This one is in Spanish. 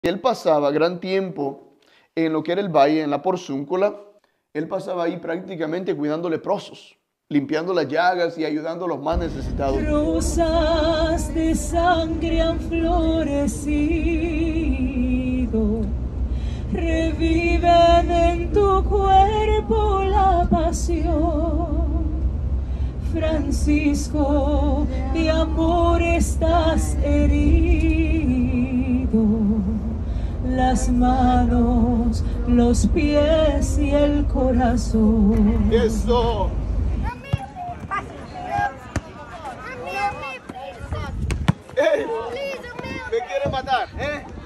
Él pasaba gran tiempo en lo que era el valle, en la Porciúncula. Él pasaba ahí prácticamente cuidando leprosos, limpiando las llagas y ayudando a los más necesitados. Rosas de sangre han florecido, reviven en tu cuerpo la pasión. Francisco, de amor estás herido, las manos, los pies y el corazón. ¡Eso! ¡Ey! ¿Me quiere matar?